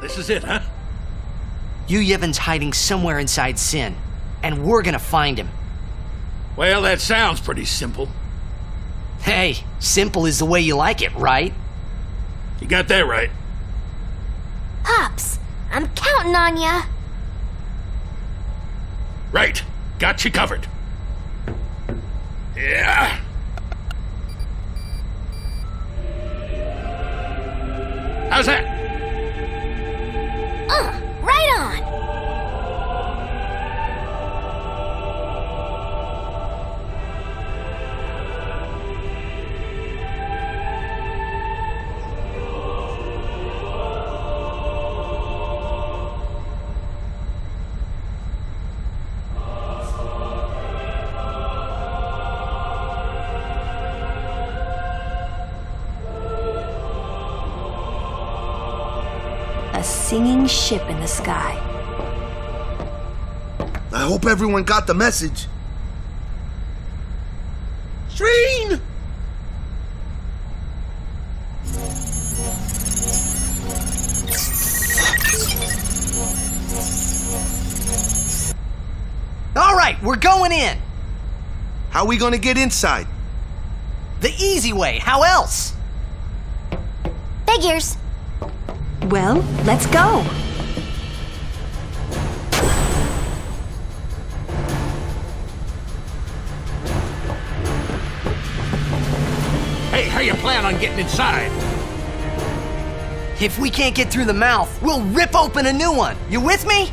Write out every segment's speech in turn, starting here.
This is it, huh? Yu Yevon's hiding somewhere inside Sin, and we're gonna find him. Well, that sounds pretty simple. Hey, simple is the way you like it, right? You got that right. Pops, I'm counting on ya. Right. Got you covered. Yeah. How's that? Right on. A singing ship in the sky. I hope everyone got the message. Shreen! All right, we're going in. How we gonna get inside? The easy way, how else? Figures. Well, let's go. Hey, how you plan on getting inside? If we can't get through the mouth, we'll rip open a new one. You with me?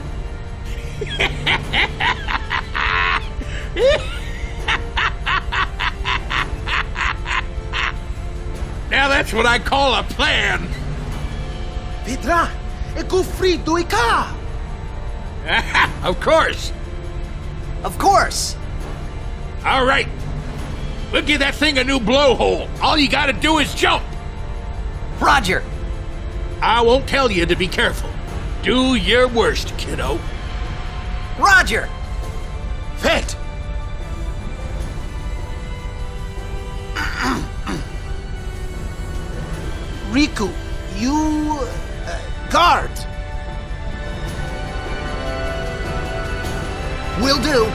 Now that's what I call a plan. Petra, e gufrito ika! Of course. Of course. All right. We'll give that thing a new blowhole. All you gotta do is jump. Roger. I won't tell you to be careful. Do your worst, kiddo. Roger. Vet! Riku, you... guard! Will do.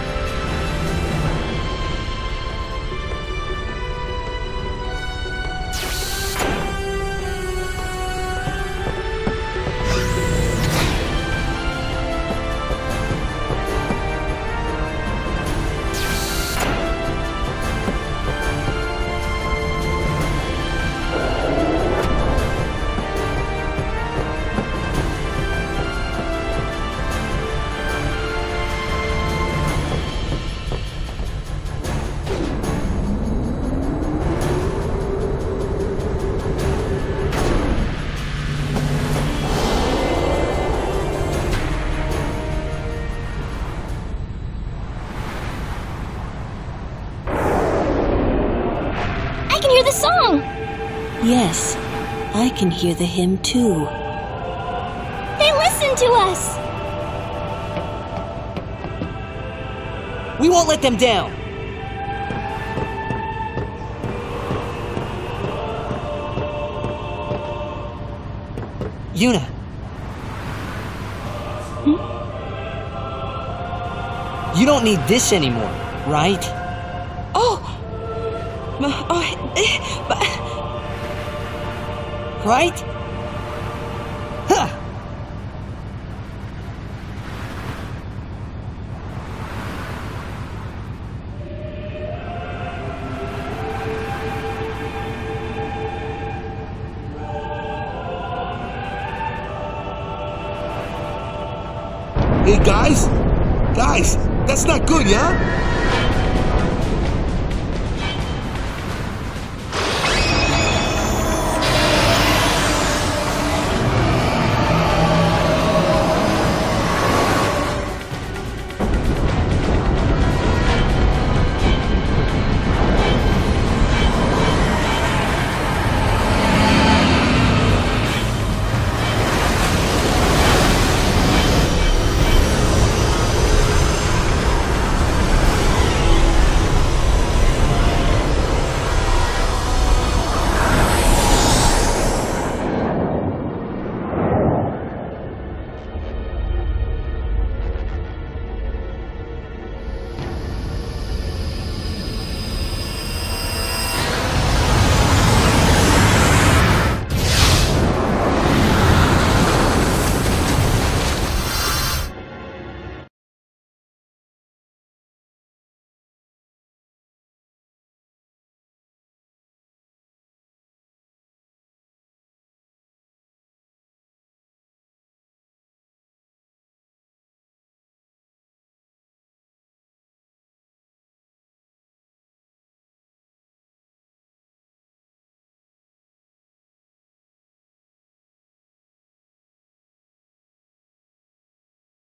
The song! Yes, I can hear the hymn too. They listen to us! We won't let them down. Yuna. You don't need this anymore, right? Right? Huh. Hey, guys? Guys, that's not good, yeah?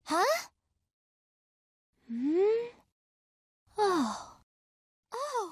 Huh? Oh. Oh.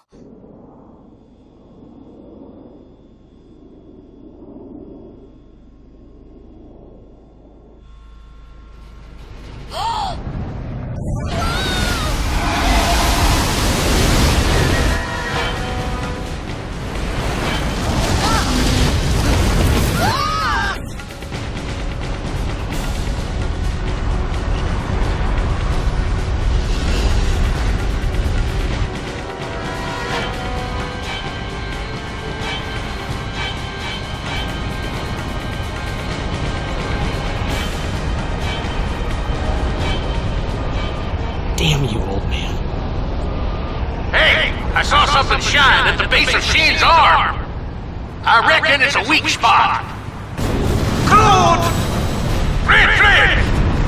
Damn you, old man. Hey, I saw something shine at the base of Shane's arm. I reckon it's a weak spot. Claude! Retreat!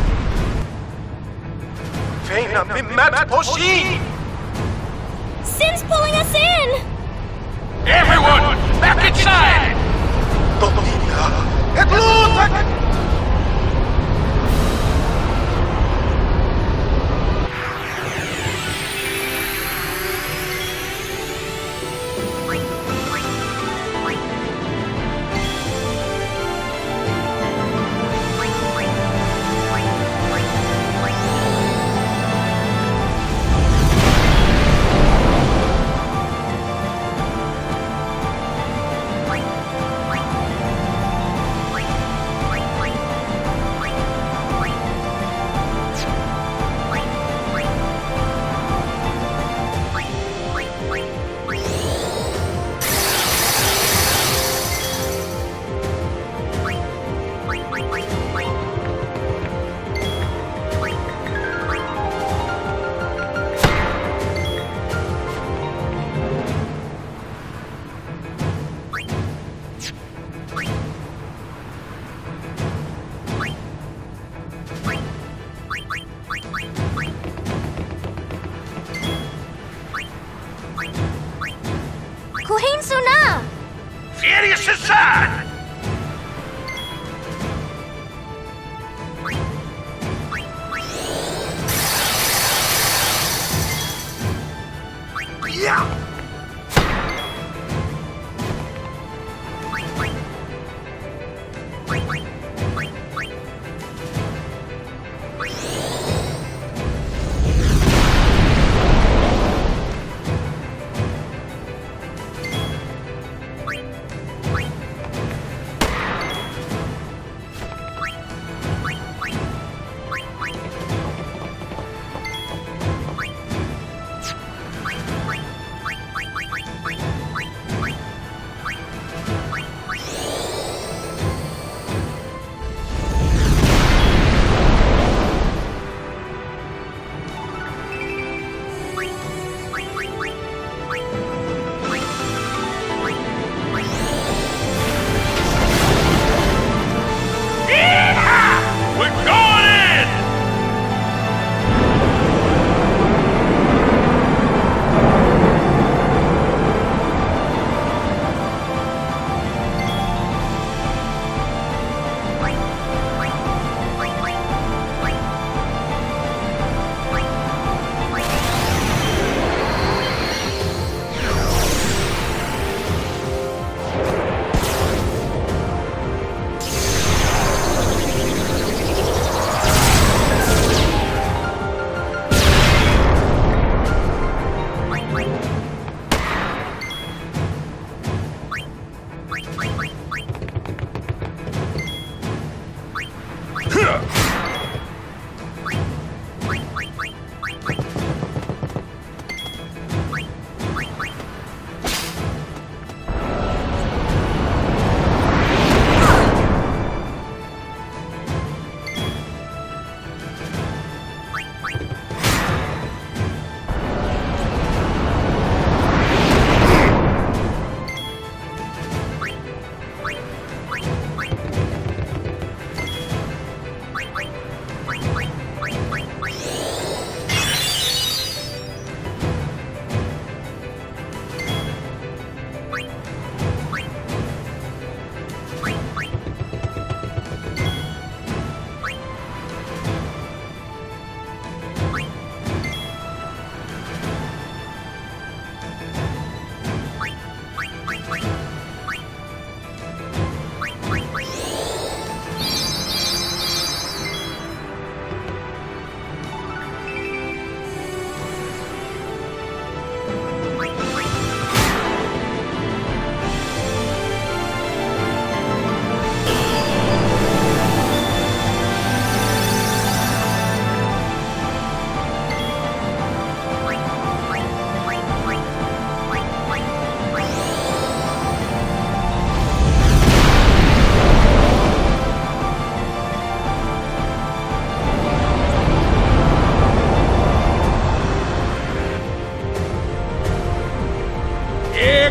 Feina bimat poshi! Sin's pulling us in! Everyone, back inside! Domina! Etlutak! Kuhin Suna! Furious inside! Yeah!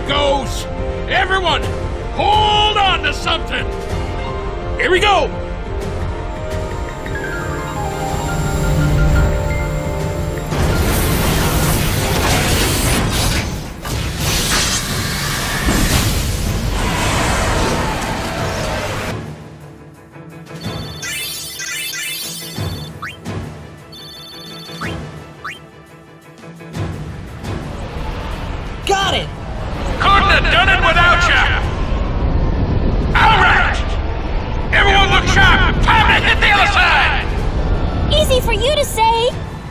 goes! Everyone, hold on to something! Here we go! Got it! Couldn't have done it without you! Alright! Everyone look sharp! Time to hit the other side! Easy for you to say.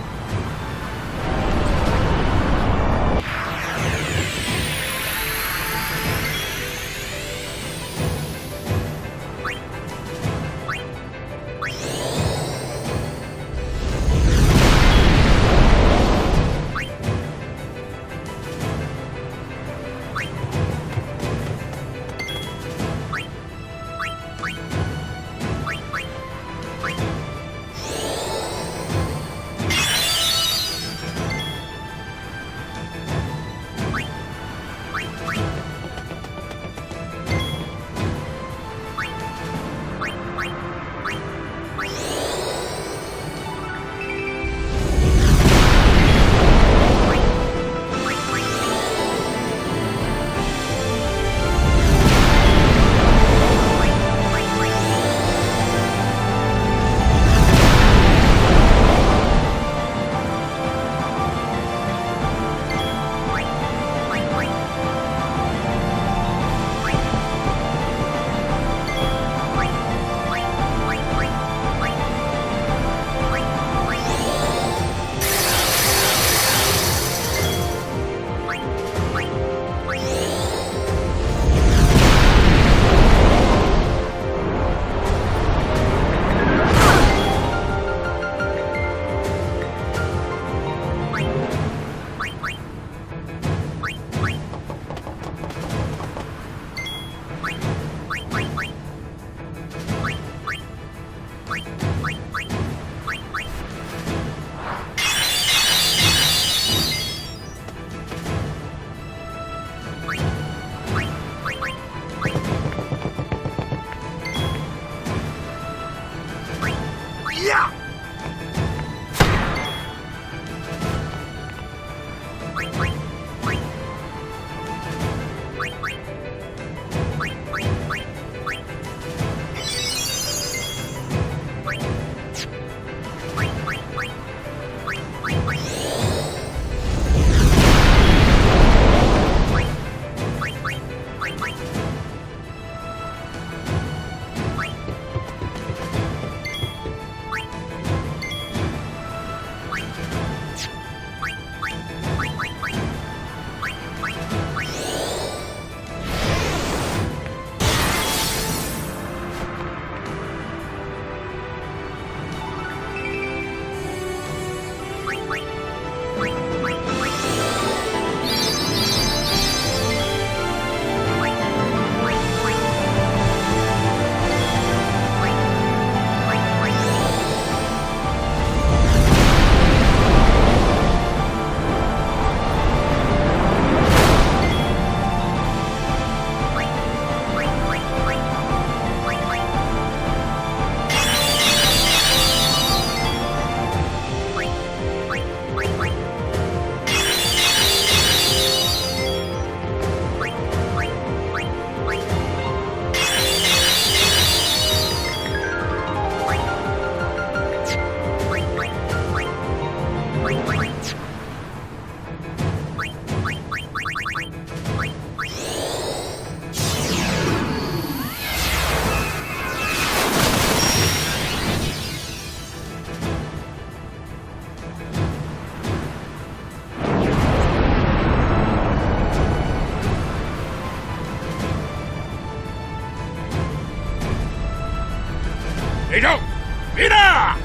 Ejo! Mira!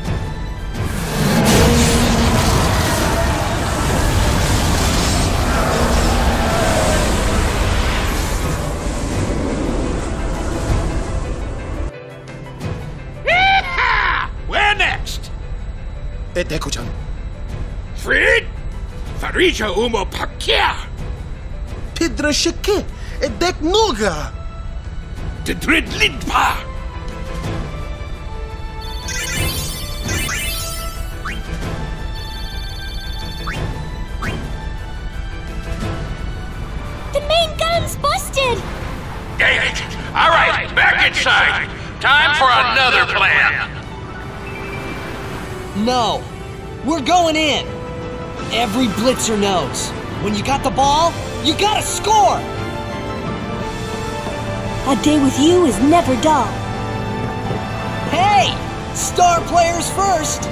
Where next? Deku-chan. Fred? Farija Umo Pakia! Pidra Shake, Edek Nuga. To Dridlidpa. The main gun's busted! Dang it! All right, back inside. Time for another plan. No. We're going in. Every blitzer knows. When you got the ball, you gotta score! A day with you is never dull. Hey! Star players first!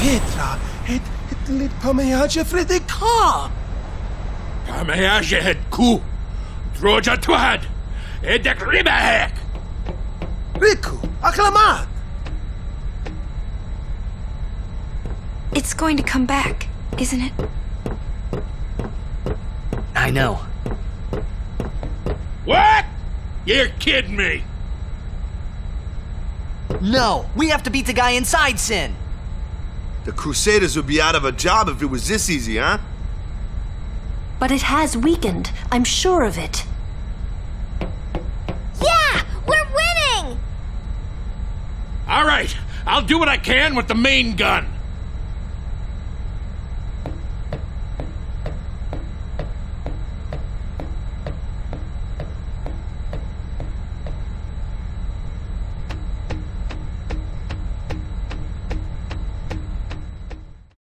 Petra, het lid pamejage Fredeka. Pamejage het ku. Droja twad. Edek ribahek. Riku, aklamat. It's going to come back, isn't it? I know. What? You're kidding me. No, we have to beat the guy inside Sin. The Crusaders would be out of a job if it was this easy, huh? But it has weakened. I'm sure of it. Yeah! We're winning! All right, I'll do what I can with the main gun.